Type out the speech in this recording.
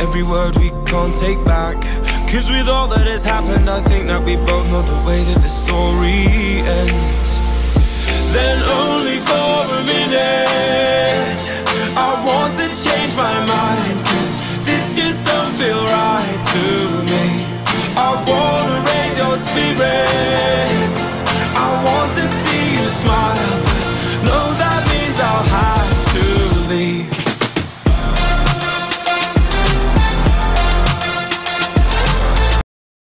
every word we can't take back. Cause with all that has happened, I think that we both know the way that the story ends. Then only for a minute I want to change my mind, cause this just don't feel right to me. I wanna raise your spirits, I want to see you smile, but no, that means I'll have to leave.